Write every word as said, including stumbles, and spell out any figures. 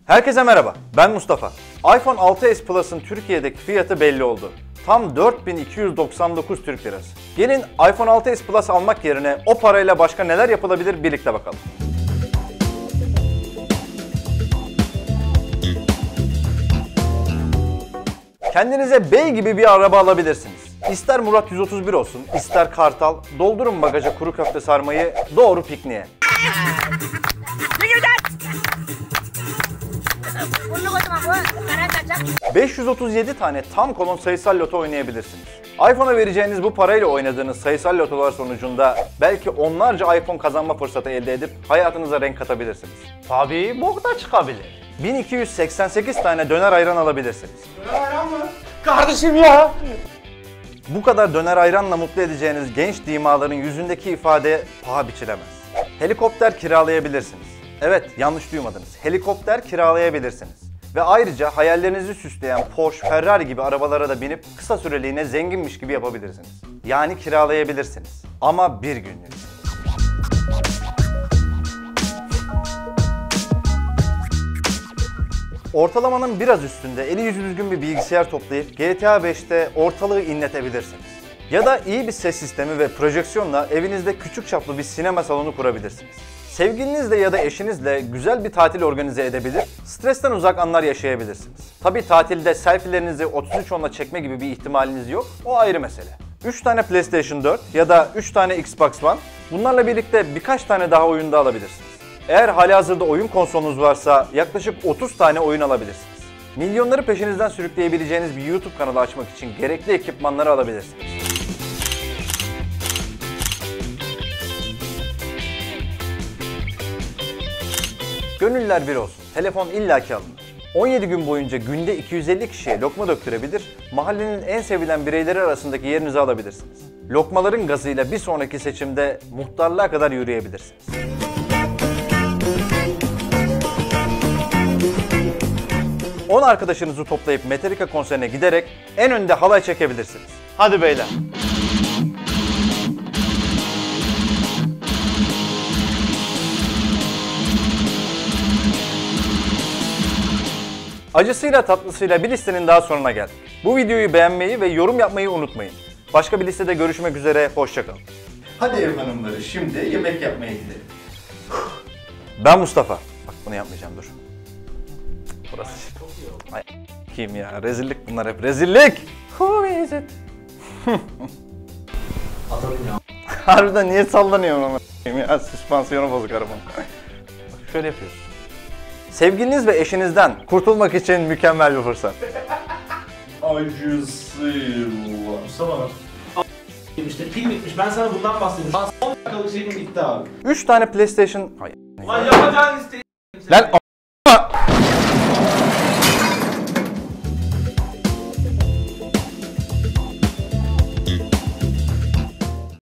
Herkese merhaba, ben Mustafa. iPhone altı S Plus'ın Türkiye'deki fiyatı belli oldu. Tam dört bin iki yüz doksan dokuz Türk Lirası. Gelin iPhone altı S Plus almak yerine o parayla başka neler yapılabilir birlikte bakalım. Kendinize bey gibi bir araba alabilirsiniz. İster Murat yüz otuz bir olsun, ister Kartal, doldurun bagaja kuru köfte sarmayı, doğru pikniğe. beş yüz otuz yedi tane tam kolon sayısal loto oynayabilirsiniz. iPhone'a vereceğiniz bu parayla oynadığınız sayısal lotolar sonucunda belki onlarca iPhone kazanma fırsatı elde edip hayatınıza renk katabilirsiniz. Tabii bok da çıkabilir. bin iki yüz seksen sekiz tane döner ayran alabilirsiniz. Döner ayran mı? Kardeşim ya! Bu kadar döner ayranla mutlu edeceğiniz genç dimaların yüzündeki ifade paha biçilemez. Helikopter kiralayabilirsiniz. Evet, yanlış duymadınız. Helikopter kiralayabilirsiniz. Ve ayrıca hayallerinizi süsleyen Porsche, Ferrari gibi arabalara da binip kısa süreliğine zenginmiş gibi yapabilirsiniz. Yani kiralayabilirsiniz. Ama bir günlük. Ortalamanın biraz üstünde eli yüzü düzgün bir bilgisayar toplayıp G T A beşte ortalığı inletebilirsiniz. Ya da iyi bir ses sistemi ve projeksiyonla evinizde küçük çaplı bir sinema salonu kurabilirsiniz. Sevgilinizle ya da eşinizle güzel bir tatil organize edebilir, stresten uzak anlar yaşayabilirsiniz. Tabii tatilde selfie'lerinizi otuz üç onla çekme gibi bir ihtimaliniz yok, o ayrı mesele. üç tane PlayStation dört ya da üç tane Xbox One, bunlarla birlikte birkaç tane daha oyun da alabilirsiniz. Eğer halihazırda oyun konsolunuz varsa yaklaşık otuz tane oyun alabilirsiniz. Milyonları peşinizden sürükleyebileceğiniz bir YouTube kanalı açmak için gerekli ekipmanları alabilirsiniz. Gönüller bir olsun. Telefon illaki alınır. on yedi gün boyunca günde iki yüz elli kişiye lokma döktürebilir, mahallenin en sevilen bireyleri arasındaki yerinizi alabilirsiniz. Lokmaların gazıyla bir sonraki seçimde muhtarlığa kadar yürüyebilirsiniz. on arkadaşınızı toplayıp Metallica konserine giderek en önde halay çekebilirsiniz. Hadi beyler. Acısıyla tatlısıyla bir listenin daha sonuna geldik. Bu videoyu beğenmeyi ve yorum yapmayı unutmayın. Başka bir listede görüşmek üzere, hoşça kalın. Hadi ev hanımları, şimdi yemek yapmaya gidelim. Ben Mustafa. Bak bunu yapmayacağım, dur. Burası. Ay kim ya, rezillik bunlar hep, rezillik! Who is it? Atalım ya. Harbiden niye sallanıyorum ama ya, süspansiyonu bozuk arabanın. Bak şöyle yapıyoruz. Sevgiliniz ve eşinizden kurtulmak için mükemmel bir fırsat. Acısıyla. Mustafa bak. İşte pil bitmiş. Ben sana bundan bahsediyorum. on dakikalık şeyim bitti abi. üç tane PlayStation... Hayır. Lan yapacağın isteği. Lan